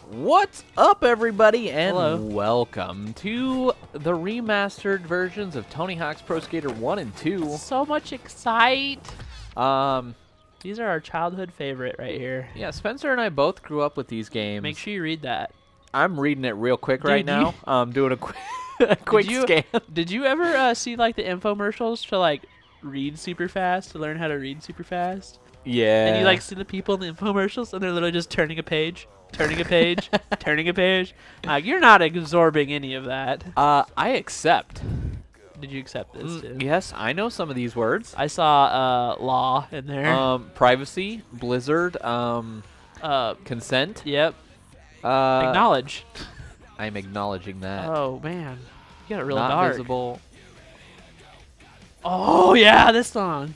What's up, everybody, and Hello. welcome to the remastered versions of Tony Hawk's Pro Skater 1 and 2. So much excite. Um, These are our childhood favorite right here. yeah, Spencer and I both grew up with these games. Make sure you read that. I'm reading it real quick Dude, right you- now. I'm doing a quick, a quick scan. Did you ever see like the infomercials to like read super fast, to learn how to read super fast? Yeah. And you like see the people in the infomercials and they're literally just turning a page, turning a page, turning a page. Like, you're not absorbing any of that. I accept. Did you accept this too? Yes, I know some of these words. I saw law in there. Privacy, Blizzard, consent. Yep. Uh, Acknowledge. I'm acknowledging that. Oh man, you got it real Not dark. visible. Oh yeah, this song.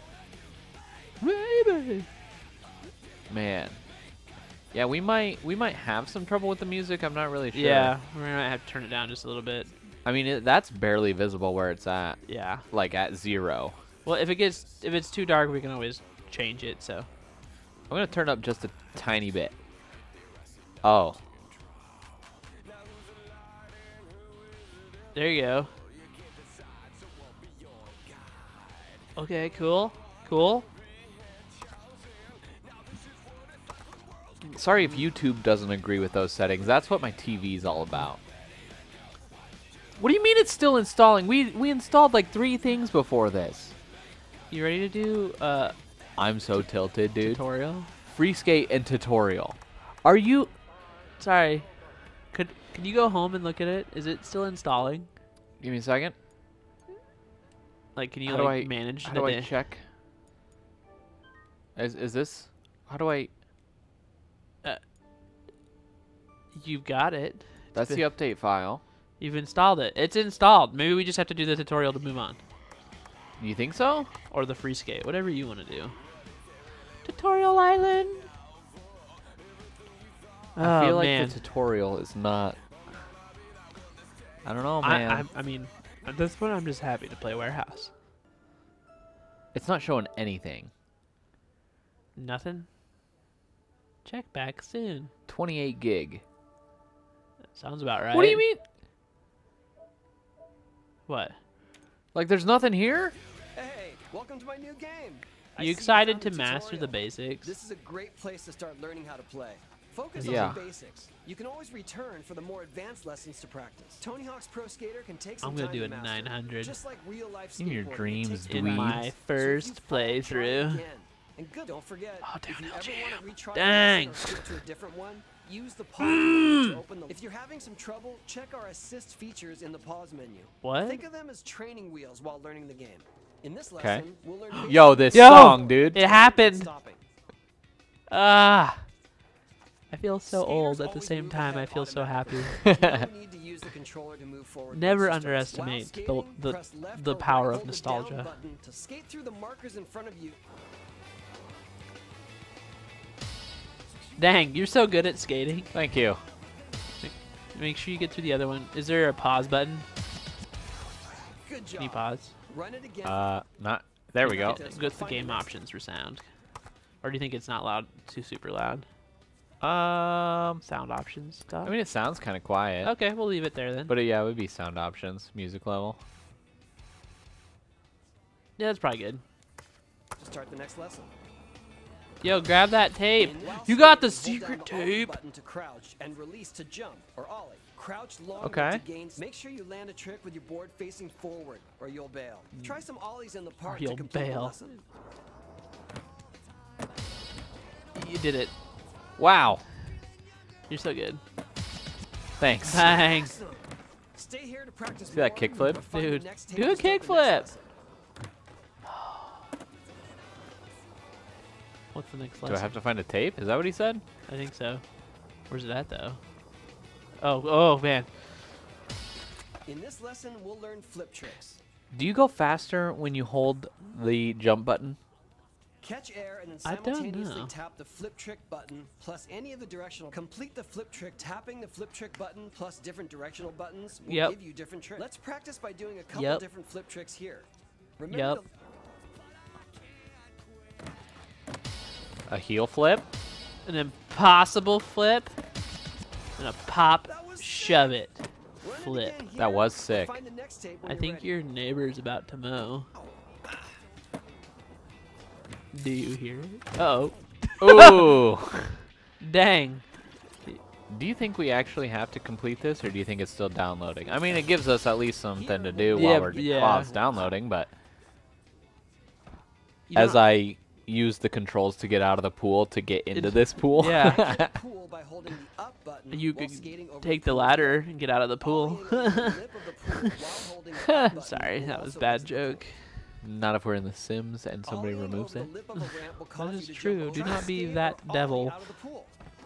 Baby. Man. Yeah, we might have some trouble with the music. I'm not really sure. Yeah, we're gonna have to turn it down just a little bit. I mean, that's barely visible where it's at. Yeah. Like at 0. Well, if it's too dark, we can always change it. So. I'm gonna turn up just a tiny bit. Oh. There you go. Okay, cool. Cool. Sorry if YouTube doesn't agree with those settings. That's what my TV's all about. What do you mean it's still installing? We installed like 3 things before this. You ready to do I'm so tilted, dude. tutorial? Free skate and tutorial. Are you? Sorry. Can you go home and look at it? Is it still installing? Give me a second. Like, can you How do like I manage How the do I day? check? Is this? How do I? You've got it. That's the update file. You've installed it. It's installed. Maybe we just have to do the tutorial to move on. You think so? Or the free skate. Whatever you want to do. Tutorial Island. I feel like man. the tutorial is not. I don't know, man. I mean, at this point, I'm just happy to play Warehouse. It's not showing anything. Nothing? Check back soon. 28 gig. Sounds about right. What do you mean? What? Like, there's nothing here? Hey, welcome to my new game. Are you excited to master the basics? This is a great place to start learning how to play. Focus Yeah. on the basics. You can always return for the more advanced lessons to practice. Tony Hawk's Pro Skater can take some I'm gonna time do to a master. 900. Just like real life In your skateboarding, it dreams, takes In dweeb. my practice. first So if you fall, try it playthrough. again. And good, don't forget, Oh, if you downhill ever jam. want to retry Dang. a lesson or skip to a different one, use the pause menu to open the. If you're having some trouble, check our assist features in the pause menu. What? Think of them as training wheels while learning the game. In this Okay. lesson, we'll learn Yo, this Yo! song, dude. It happened. stopping. Ah. I feel so Skaters old at the always same move time. I ahead feel so happy. automatically. You need to use the controller to move forward Never once you start. underestimate While the- skating, press left the or power right, of hold the down nostalgia. button to skate through the markers in front of you. Dang, you're so good at skating. Thank you. Make sure you get through the other one. Is there a pause button? Good Can you job. pause? Run it again. Not. There we go. Go to the game options for sound. Or do you think it's not loud, too super loud? Sound options stuff. I mean, it sounds kind of quiet. Okay, we'll leave it there then. But yeah, it would be sound options, music level. Yeah, that's probably good. to start the next lesson. Yo, grab that tape. While You got the skating, hold down secret the Alt tape. button to crouch and release to jump or ollie. Crouch long Okay. to gain. Make sure you land a trick with your board facing forward, or you'll bail. Try some ollies in the park you'll to complete the bail. lesson. You did it. Wow. You're so good. Thanks. Thanks. Awesome. Stay here to practice See that more, kickflip? or find the Dude, next do tape a to start the next kickflip. lesson. What's the next Do I lesson? have to find a tape? Is that what he said? I think so. Where's it at though? Oh man. In this lesson, we'll learn flip tricks. Do you go faster when you hold the jump button? Catch air and then I don't simultaneously know. tap the flip trick button plus any of the directional. Complete the flip trick tapping the flip trick button plus different directional buttons will Yep. give you different tricks. Let's practice by doing a couple Yep. different flip tricks here. Remember Yep. to A heel flip? An impossible flip. Gonna pop, That was shove it, Run it flip. again That here, was or sick. find the next tape when I you're think ready. your neighbor's about to mow. Do you hear it? Uh Ooh. oh. Dang. Do you think we actually have to complete this, or do you think it's still downloading? I mean, it gives us at least something to do while Yeah. it's downloading, but You as don't- I use the controls to get out of the pool to get into this pool. Yeah. Pool by holding the up button You while could skating over take the pool ladder lip. and get out of the pool. Ollie in the lip of the pool while holding the up button Sorry, will that was also a bad raise the pool. joke. Not if we're in The Sims and somebody Ollieing removes over it. the lip of a ramp will cause is you to true. jump Do over not the be skate that or ollie devil. out of the pool.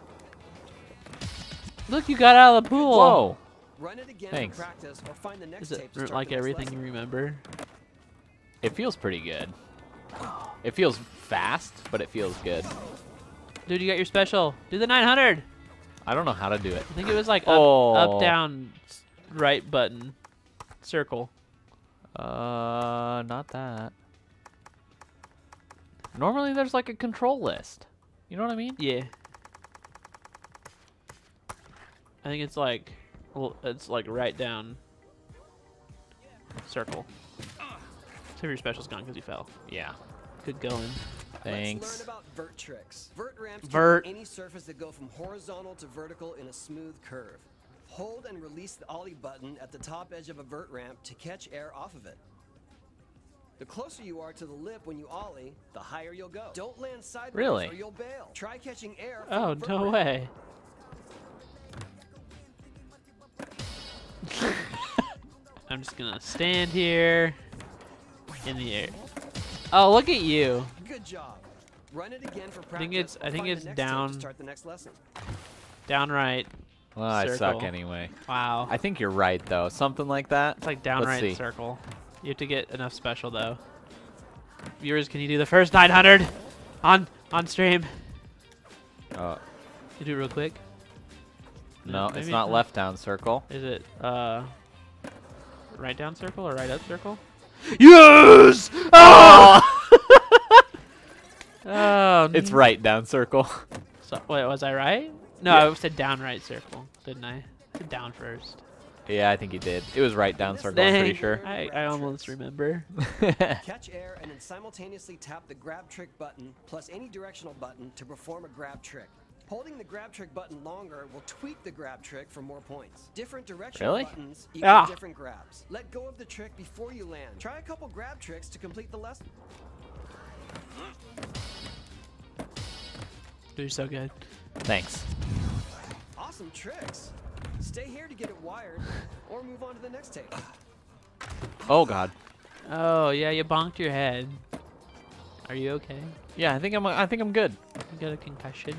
Look, you got out of the pool. Whoa. Run it again Thanks. for practice or find the next Is tape it to start like the next everything lesson. you remember? It feels pretty good. It feels fast, but it feels good. Dude, you got your special. Do the 900. I don't know how to do it. I think it was like Oh. up, down, right button, circle. Not that. Normally there's like a control list. You know what I mean? Yeah. I think it's like, well, it's like right down, circle. So your special's gone because you fell. Yeah. Good going. Let's Thanks. learn about vert tricks. Vert ramps Vert. can be any surface that go from horizontal to vertical in a smooth curve. Hold and release the ollie button at the top edge of a vert ramp to catch air off of it. The closer you are to the lip when you ollie, the higher you'll go. Don't land sideways Really? or you'll bail. Try catching air from Oh, a vert no ramp. way. I'm just gonna stand here in the air. Oh, look at you. Good job. Run it again for practice. think it's- or I think find the it's next tape to down- start the next lesson. Downright. Well, I suck Circle. anyway. Wow. I think you're right though. Something like that. It's like Let's downright see. circle. You have to get enough special though. Viewers, can you do the first 900 on stream? Oh, You do it real quick. no, maybe it's not left down circle. Is it right down circle or right up circle? Yes! Oh! Oh, It's right down circle. So, wait, was I right? No, Yeah. I said down right circle, didn't I? I said down first. Yeah, I think you did. It was right down circle, I'm pretty Dang, sure. I almost remember. Catch air and then simultaneously tap the grab trick button plus any directional button to perform a grab trick. Holding the grab trick button longer will tweak the grab trick for more points. Different directional Really? buttons equal Ah. different grabs. Let go of the trick before you land. Try a couple grab tricks to complete the lesson. Dude, you're so good. Thanks. Awesome tricks. Stay here to get it wired or move on to the next tape. Oh god. Oh, yeah, you bonked your head. Are you okay? Yeah, I think I'm good. You got a concussion?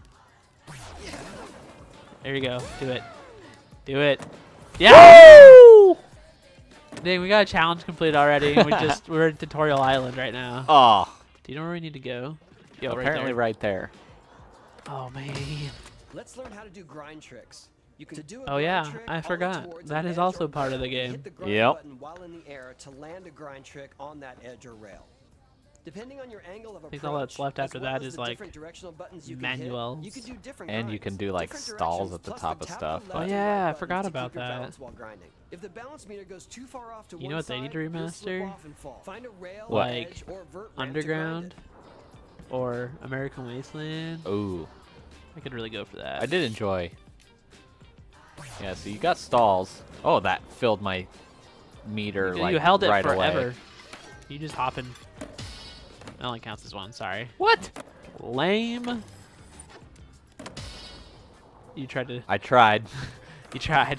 There you go. Do it. Do it. Yeah! Dang, we got a challenge complete already. We're in Tutorial Island right now. Oh, Do you know where we need to go? Yo, apparently right there. right there. Oh, man. Let's learn how to do grind tricks. You can do a Oh, grind yeah, trick I ollie forgot. towards That an is edge also or part of the rail. game. Hit the grind Yep. button while in the air to land a grind trick on that edge or rail. Depending on your angle of approach, think all that's left as after well that as is, the like, different directional buttons you can manuals. hit, you can do different And you grinds. can do, like, Different stalls directions, at the plus top of tap stuff. left Oh, and yeah, right I buttons forgot to keep about your that. balance while grinding. If the balance meter goes too far off to You know one what they need to side, you'll slip remaster? off and fall. Find a rail, What? edge, or vert ramp to grind Underground it. or American Wasteland. Ooh, I could really go for that. I did enjoy. Yeah, so you got stalls. Oh, that filled my meter You like held it right forever. away. You just hopping. That only counts as one. Sorry. What? Lame. You tried to. I tried. You tried.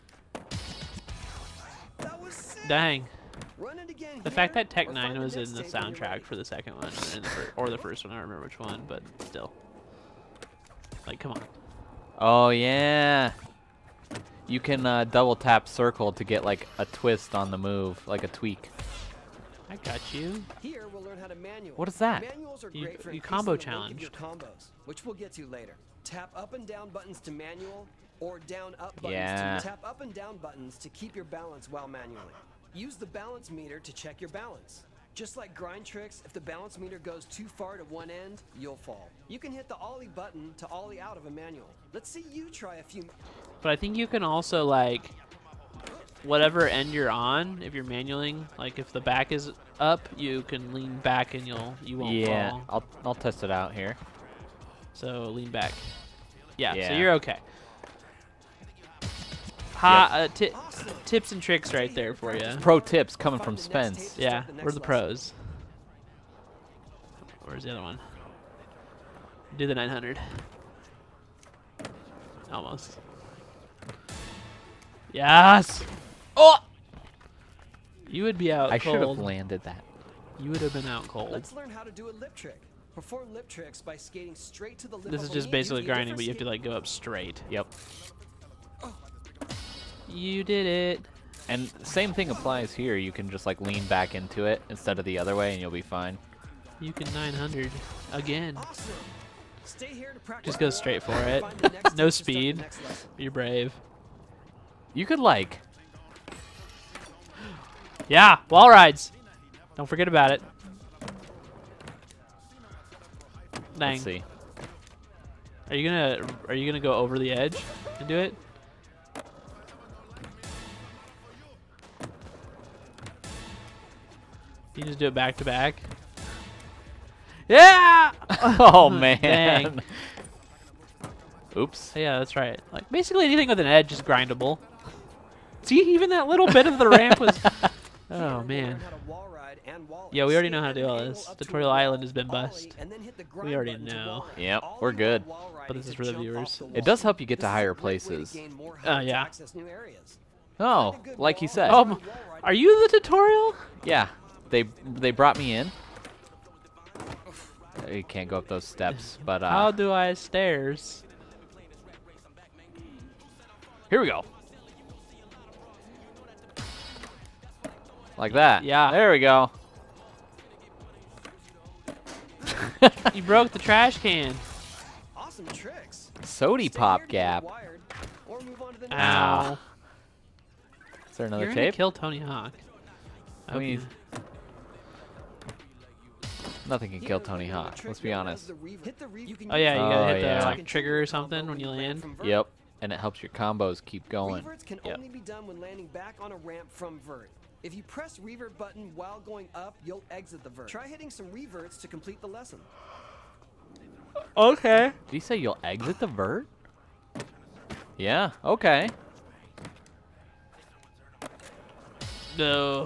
That was sick. Dang. Run it again The here, fact that Tech or 9 find the was in next the tape when you're ready. soundtrack for the second one, or the first one, I don't remember which one, but still. Like, come on. Oh yeah. You can double tap circle to get like a twist on the move, like a tweak. I got you. Here we'll learn how to manual. What is that? Manuals are You- great for you increasing combo the length of your challenged. combos, which we'll get to later. Tap up and down buttons to manual, or down up buttons Yeah. to tap up and down buttons to keep your balance while manually. Use the balance meter to check your balance. Just like grind tricks, if the balance meter goes too far to one end, you'll fall. You can hit the ollie button to ollie out of a manual. Let's see you try a few. But I think you can also, like, whatever end you're on, if you're manualing, like if the back is up, you can lean back and you won't fall. I'll test it out here. So lean back. Yeah, so Yeah. you're okay. Tips and tricks right there for you. Pro tips coming from Spence. Yeah, we're the pros. Where's the other one? Do the 900. Almost. Yes! Oh! You would be out I should have cold. landed that. You would have been out cold. Let's learn how to do a lip trick. Perform lip tricks by skating straight to the lip. This is of a just knee basically using a grinding, different but you have to skate- like go up straight. Yep. You did it. And same thing applies here. You can just like lean back into it instead of the other way, and you'll be fine. You can 900 again. Awesome. Stay here to practice Just go more straight for and it. find the next No tips to start the speed. next lesson. You're brave. You could like. Yeah, wall rides. Don't forget about it. Dang. Let's see. Are you gonna go over the edge and do it? You just do it back to back. Yeah! Oh man. Dang. Oops. Yeah, that's right. Like basically anything with an edge is grindable. See, even that little bit of the ramp was. Oh man. Yeah, we already know how to do all this. Tutorial Island has been bust. We already know. Yep, we're good. But this is for the viewers. It does help you get to higher places. Yeah. Oh, like he said. Are you the tutorial? Yeah. They brought me in. You can't go up those steps, but How do I stairs? here we go. Like that. Yeah. There we go. You broke the trash can. Awesome tricks. Sody pop gap. Ow. Is there another You're tape? gonna kill Tony Hawk. I mean, nothing can kill Tony Hawk. Let's be honest. Oh yeah, you gotta hit yeah. the like trigger or something when you land. Yep. And it helps your combos keep going. Reverts can Yep. only be done when landing back on a ramp from vert. If you press revert button while going up, you'll exit the vert. Try hitting some reverts to complete the lesson. Okay. Did he say you'll exit the vert? Yeah. Okay. No.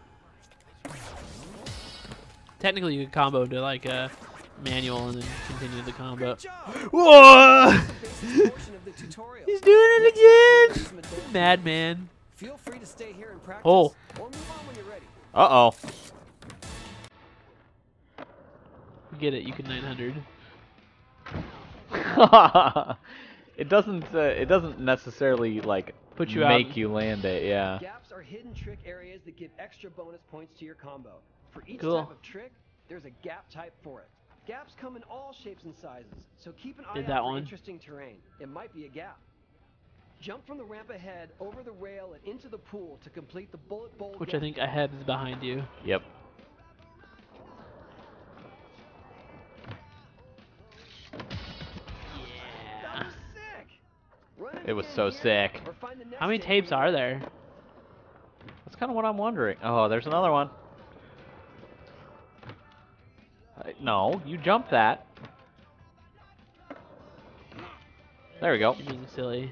Technically, you could combo to like a manual and then continue the combo. Good job. Whoa! That's the basic portion of the tutorial. He's doing it again. Some adult Madman. Feel free to stay here and practice. Oh. Or move on when you're ready. Uh-oh. Get it? You can 900. It doesn't necessarily like Put you make out. you land it, yeah. Gaps are hidden trick areas that give extra bonus points to your combo. For each Cool. type of trick, there's a gap type for it. Gaps come in all shapes and sizes, so keep an eye Did out that for one. interesting terrain. It might be a gap. Jump from the ramp ahead, over the rail, and into the pool to complete the bullet bowl Which I gap. think ahead is behind you. Yep. That was sick! Run It was again so here, sick. or find the next How many tape tapes when are you're there? That's kind of what I'm wondering. Oh, there's another one. No, you jumped that. There we go. You're being silly.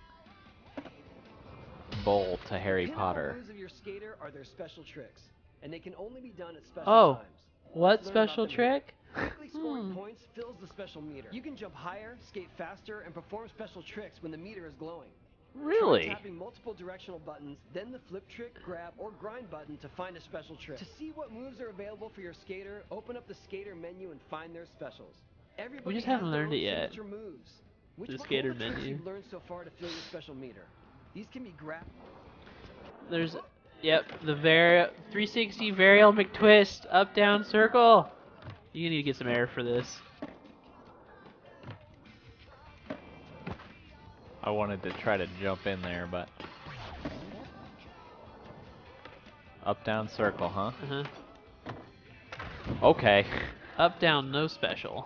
Bowl to Harry Pinnacle Potter. moves of your skater are their special tricks, and they can only be done at special Oh. times. What Let's learn about special them here. trick? Quickly scoring points fills the special meter. You can jump higher, skate faster, and perform special tricks when the meter is glowing. Try Really? tapping multiple directional buttons, then the flip trick, grab, or grind button to find a special trick. To see what moves are available for your skater, open up the skater menu and find their specials. Everybody just has haven't their learned own it yet. signature moves. Which The one- skater what tricks menu. you've learned so far to fill your special meter? These can be grab. There's, yep, the 360 varial McTwist up down circle. You need to get some air for this. I wanted to try to jump in there, but up down circle, huh? Uh huh. Okay. Up, down, no special.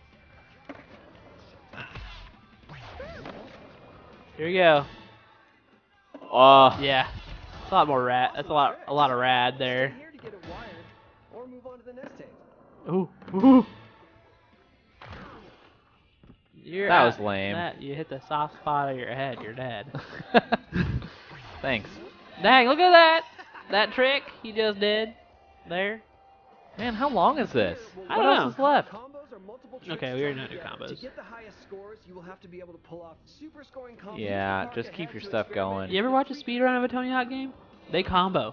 Here we go. Yeah. It's a lot more rad. That's a lot of rad there. Stay here to get it wired, or move on to the next tape. Ooh. Ooh. That was lame. You hit the soft spot of your head, you're dead. Thanks. Dang, look at that! That trick he just did there. Man, how long is this? I What don't else know. is left? Combos are multiple Okay, tricks we already to know how to do together. combos. To get the highest scores, you will have to be able to pull off super scoring combos. Yeah, Park just ahead keep your to stuff experiment. going. You ever watch a speedrun of a Tony Hawk game? They combo.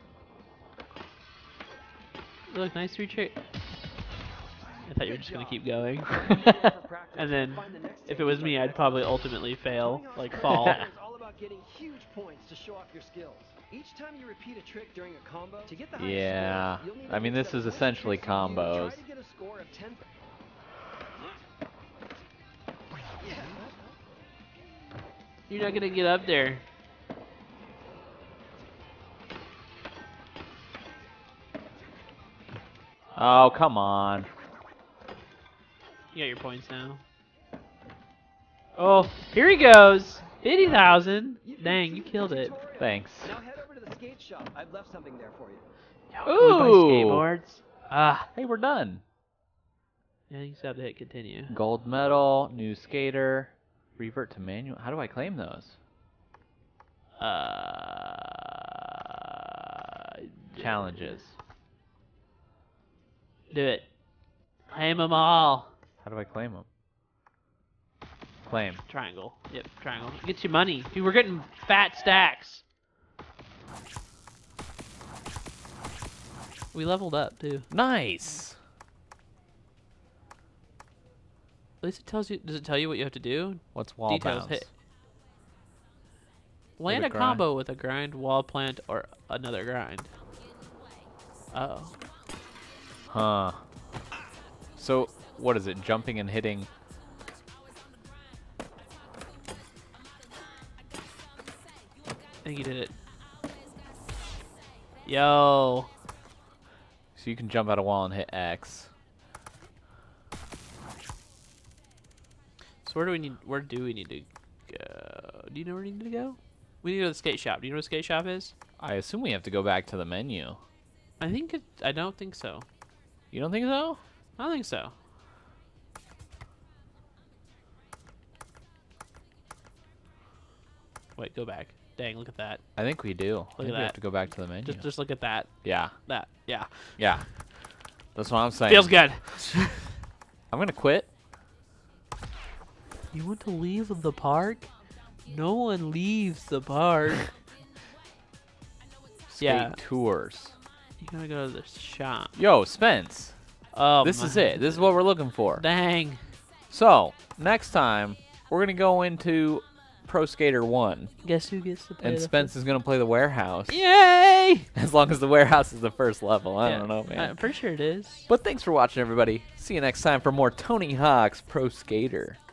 Look, nice 3 trick. I thought you were just gonna keep going. And then, if it was me, I'd probably ultimately fail, like fall. It's all about getting huge points to show off your skills. Each time you repeat a trick during a combo, to get the highest Yeah. score, you'll need I to mean, mix this up is most essentially tricks you use. combos. Try to get a score of 10. You're not gonna get up there. Oh, come on. You got your points now. Oh, here he goes. 50,000. Dang, you killed it. Thanks. Now head over to the skate shop. I've left something there for you. Can we buy Ooh. skateboards? Ah. Hey, we're done. Yeah, you just have to hit continue. Gold medal, new skater, revert to manual. How do I claim those? Challenges. Do it. Claim them all. How do I claim them? Claim. Triangle. Yep, triangle. Get you money. Dude, we're getting fat stacks. We leveled up, too. Nice. At least it tells you. Does it tell you what you have to do? What's wall Details. bounce? Hit. Land a a combo with a grind, wall plant, or another grind. Uh-oh. Huh. So, what is it? Jumping and hitting? I think you did it. Yo. So you can jump out a wall and hit X. So where do we need to go? Do you know where we need to go? We need to go to the skate shop. Do you know what the skate shop is? I assume we have to go back to the menu. I don't think so. You don't think so? I don't think so. Wait, go back. Dang, look at that. I think we do. I think at we that. have to go back to the menu. Just look at that. Yeah. That. Yeah. Yeah. That's what I'm saying. Feels good. I'm gonna quit. You want to leave the park? No one leaves the park. Skate Yeah. tours. You gotta go to the shop. Yo, Spence. Oh, This is it. This is what we're looking for. Dang. So, next time, we're going to go into Pro Skater 1. Guess who gets to play And the Spence is going to play the warehouse. Yay! As long as the warehouse is the first level. I Yeah. don't know, man. I'm pretty sure it is. But thanks for watching, everybody. See you next time for more Tony Hawk's Pro Skater.